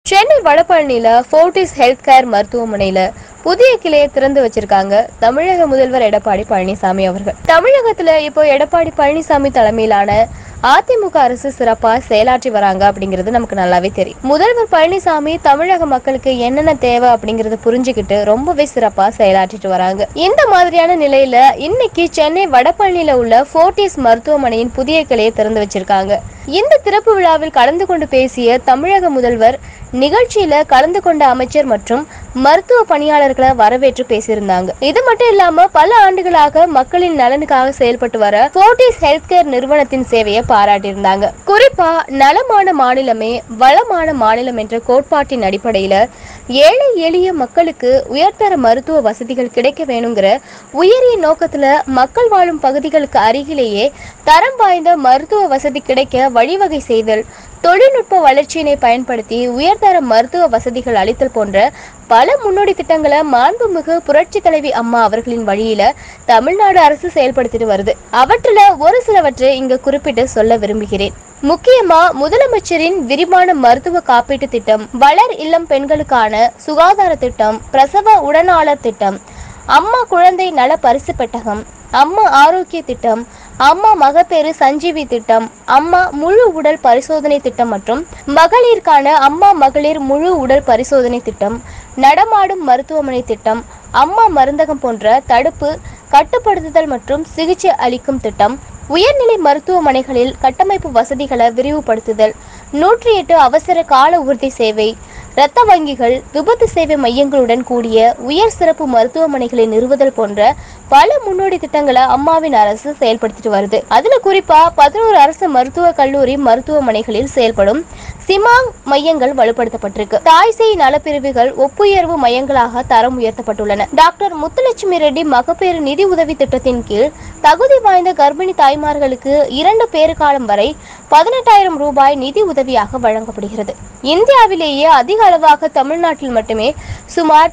சென்னை வடபழனியில Fortis Healthcare மருத்துவமனையில புதிய கிளையை திறந்து வச்சிருக்காங்க தமிழக முதல்வர் எடப்பாடி பழனிசாமி அவர்கள். தமிழகத்துல இப்போ எடப்பாடி பழனிசாமி தலைமையிலான அதிமுக அரசு சிறப்பா செயலாற்றி வராங்க அப்படிங்கிறது நமக்கு நல்லாவே தெரியும். முதல்வர் பழனிசாமி தமிழக மக்களுக்கு என்னென்ன தேவை அப்படிங்கறத புரிஞ்சுக்கிட்டு ரொம்பவே சிறப்பா செயலாற்றிட்டு வராங்க. இந்த மாதிரியான நிலையில இன்னைக்கு சென்னை வடபழனியில உள்ள ஃபோர்டிஸ் மருத்துவமனையின் புதிய கிளையை திறந்து வச்சிருக்காங்க. இந்த திறப்பு விழாவில் கலந்து கொண்டு பேசிய தமிழக முதல்வர் நிகழ்ச்சியில கலந்து கொண்ட அமைச்சர் மற்றும் மருத்துவ பணியாளர்களை வரவேற்று பேசியிருந்தாங்க. இது மட்டும் இல்லாம பல ஆண்டுகளாக மக்களின் நலனுக்காக செயல்பட்டு வர ஃபோர்டிஸ் ஹெல்த் கேர் நிறுவனத்தின் சேவையை பாராட்டியிருந்தாங்க. குறிப்பா நலமான மாநிலமே வளமான மாநிலம் என்ற கோட்பாட்டின் அடிப்படையில ஏழை எளிய மக்களுக்கு உயர்தர மருத்துவ வசதிகள் கிடைக்க வேணுங்கிற உயரிய நோக்கத்துல மக்கள் வாழும் பகுதிகளுக்கு அருகிலேயே தரம் வாய்ந்த மருத்துவ வசதி கிடைக்க வழிவகை செய்தல், தொழில்நுட்ப வளர்ச்சியினை பயன்படுத்தி உயர்தர மருத்துவ வசதிகள் அளித்தல் போன்ற பல முன்னோடி திட்டங்களை மாண்புமிகு புரட்சி தலைவி அம்மா அவர்களின் வழியில தமிழ்நாடு அரசு செயல்படுத்திட்டு வருது. அவற்றுல ஒரு சிலவற்றை இங்க குறிப்பிட்டு சொல்ல விரும்புகிறேன். முக்கியமா முதலமைச்சரின் விரிவான மருத்துவ காப்பீட்டு திட்டம், வளர் இல்லம் பெண்களுக்கான சுகாதார திட்டம், பிரசவ உடனாளர் திட்டம், அம்மா குழந்தை நல பரிசு பெட்டகம், அம்மா ஆரோக்கிய திட்டம், அம்மா மகப்பேறு சஞ்சீவி திட்டம், அம்மா முழு உடல் பரிசோதனை திட்டம் மற்றும் மகளிருக்கான அம்மா மகளிர் முழு உடல் பரிசோதனை திட்டம், நடமாடும் மருத்துவமனை திட்டம், அம்மா மருந்தகம் போன்ற தடுப்பு, கட்டுப்படுத்துதல் மற்றும் சிகிச்சை அளிக்கும் திட்டம், உயர்நிலை மருத்துவமனைகளில் கட்டமைப்பு வசதிகளை விரிவுபடுத்துதல், 108 அவசர கால உறுதி சேவை, இரத்த வங்கிகள், விபத்து சேவை மையங்களுடன் கூடிய உயர் சிறப்பு மருத்துவமனைகளை நிறுவுதல் போன்ற பல முன்னோடி திட்டங்களை அம்மாவின் அரசு செயல்படுத்திட்டு வருது. அதுல குறிப்பா 11 அரசு மருத்துவக் கல்லூரி மருத்துவமனைகளில் செயல்படும் சிமாங் மையங்கள் வலுப்படுத்தப்பட்டிருக்கு. தாய்சேய் நலப்பிரிவுகள் ஒப்புயர்வு மையங்களாக தரம் உயர்த்தப்பட்டுள்ளன. டாக்டர் முத்துலட்சுமி ரெட்டி மகப்பேறு நிதி உதவி திட்டத்தின் கீழ் தகுதி வாய்ந்த கர்ப்பிணி தாய்மார்களுக்கு 2 பேறுகாலம் வரை 18,000 ரூபாய் நிதி உதவியாக வழங்கப்படுகிறது. இந்தியாவிலேயே அதிக அளவாக தமிழ்நாட்டில் மட்டுமே சுமார்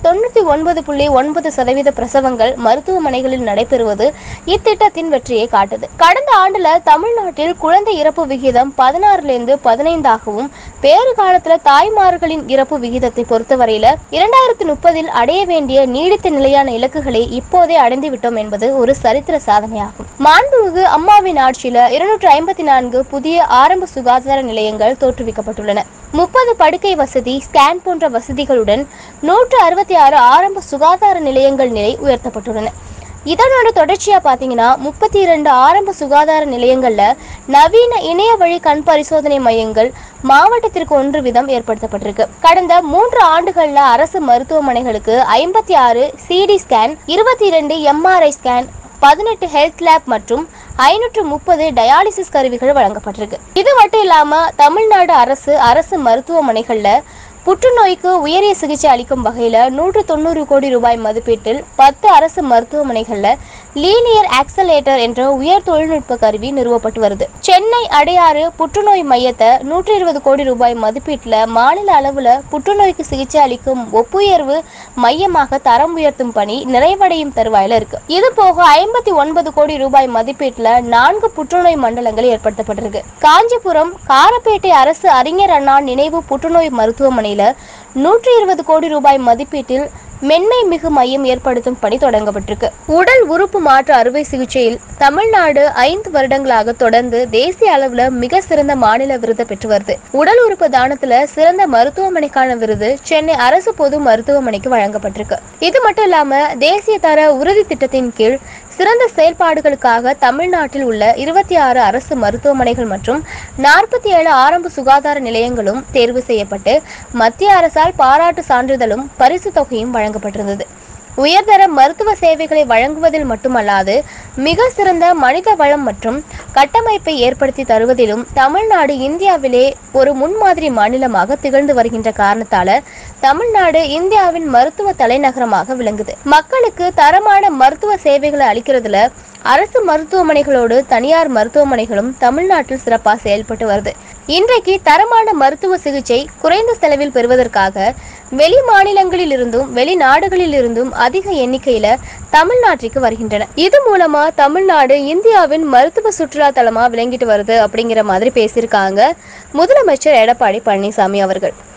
99.9% பிரசவங்கள் மருத்துவமனைகளில் நடைபெறுவது இத்திட்டத்தின் வெற்றியை காட்டுது. கடந்த ஆண்டுல தமிழ்நாட்டில் குழந்தை இறப்பு விகிதம் 16 - 15ஆகவும், பேறு காலத்துல தாய்மார்களின் இறப்பு விகிதத்தை பொறுத்தவரையில 2030 அடைய வேண்டிய நீடித்த நிலையான இலக்குகளை இப்போதே அடைந்து விட்டோம் என்பது ஒரு சரித்திர சாதனையாகும். மாண்புமிகு அம்மாவின் ஆட்சியில 254 புதிய ஆரம்ப சுகாதார நிலையங்கள் தோற்றுவிக்கப்பட்டுள்ளன. 30 படுக்கை வசதி, ஸ்கேன் போன்ற வசதிகளுடன் 166 ஆரம்ப சுகாதார நிலையங்கள் நிலை உயர்த்தப்பட்டுள்ளன. இதனோட தொடர்ச்சியா பாத்தீங்கன்னா 32 ஆரம்ப சுகாதார நிலையங்கள்ல நவீன இணைய வழி கண் பரிசோதனை மையங்கள் மாவட்டத்திற்கு 1 வீதம் ஏற்படுத்தப்பட்டிருக்கு. கடந்த 3 ஆண்டுகள்ல அரசு மருத்துவமனைகளுக்கு 56 CT scan, 22 MRI scan, 18 health lab மற்றும் 530 டயாலிசிஸ் கருவிகள் வழங்கப்பட்டிருக்கு. இது மட்டும் இல்லாம தமிழ்நாடு அரசு மருத்துவமனைகள்ல புற்றுநோய்க்கு உயரிய சிகிச்சை அளிக்கும் வகையில 190 கோடி ரூபாய் மதிப்பீட்டில் 10 அரசு மருத்துவமனைகள்ல லீனியர் ஆக்சலேட்டர் என்ற உயர் தொழில்நுட்ப கருவி நிறுவப்பட்டு வருது. சென்னை அடையாறு புற்றுநோய் மையத்தை 120 கோடி ரூபாய் மதிப்பீட்டுல மாநில அளவுல புற்றுநோய்க்கு சிகிச்சை அளிக்கும் ஒப்புயர்வு மையமாக தரம் உயர்த்தும் பணி நிறைவடையும் தருவாயில இருக்கு. இது போக 59 கோடி ரூபாய் மதிப்பீட்டுல 4 புற்றுநோய் மண்டலங்கள் ஏற்படுத்தப்பட்டிருக்கு. காஞ்சிபுரம் காரப்பேட்டை அரசு அறிஞர் அண்ணா நினைவு புற்றுநோய் மருத்துவமனையில 120 கோடி ரூபாய் மதிப்பீட்டில் மென்மை மிகு மையம் ஏற்படுத்தும் பணி தொடங்கப்பட்டிருக்கு. உடல் உறுப்பு மாற்று அறுவை சிகிச்சையில் தமிழ்நாடு 5 வருடங்களாக தொடர்ந்து தேசிய அளவுல மிக சிறந்த மாநில விருதை பெற்று வருது. உடல் உறுப்பு தானத்துல சிறந்த மருத்துவமனைக்கான விருது சென்னை அரசு பொது மருத்துவமனைக்கு வழங்கப்பட்டிருக்கு. இது மட்டும் இல்லாம தேசிய தர உறுதி திட்டத்தின் கீழ் சிறந்த செயல்பாடுகளுக்காக தமிழ்நாட்டில் உள்ள 26 அரசு மருத்துவமனைகள் மற்றும் 47 ஆரம்ப சுகாதார நிலையங்களும் தேர்வு செய்யப்பட்டு மத்திய அரசால் பாராட்டு சான்றிதழும் பரிசு தொகையும் வழங்கப்பட்டிருந்தது. உயர்தர மருத்துவ சேவைகளை வழங்குவதில் மட்டுமல்லாது மிக சிறந்த மனித வளம் மற்றும் கட்டமைப்பை ஏற்படுத்தி தருவதிலும் தமிழ்நாடு இந்தியாவிலே ஒரு முன்மாதிரி மாநிலமாக திகழ்ந்து வருகின்ற காரணத்தால தமிழ்நாடு இந்தியாவின் மருத்துவ தலைநகரமாக விளங்குது. மக்களுக்கு தரமான மருத்துவ சேவைகளை அளிக்கிறதுல அரசு மருத்துவமனைகளோடு தனியார் மருத்துவமனைகளும் தமிழ்நாட்டில் சிறப்பாக செயல்பட்டு வருது. இன்றைக்கு தரமான மருத்துவ சிகிச்சை குறைந்த செலவில் பெறுவதற்காக வெளி மாநிலங்களில் இருந்தும் வெளிநாடுகளில் இருந்தும் அதிக எண்ணிக்கையில தமிழ்நாட்டிற்கு வருகின்றன. இது மூலமா தமிழ்நாடு இந்தியாவின் மருத்துவ சுற்றுலா தலமா விளங்கிட்டு வருது அப்படிங்கிற மாதிரி பேசியிருக்காங்க முதலமைச்சர் எடப்பாடி பழனிசாமி அவர்கள்.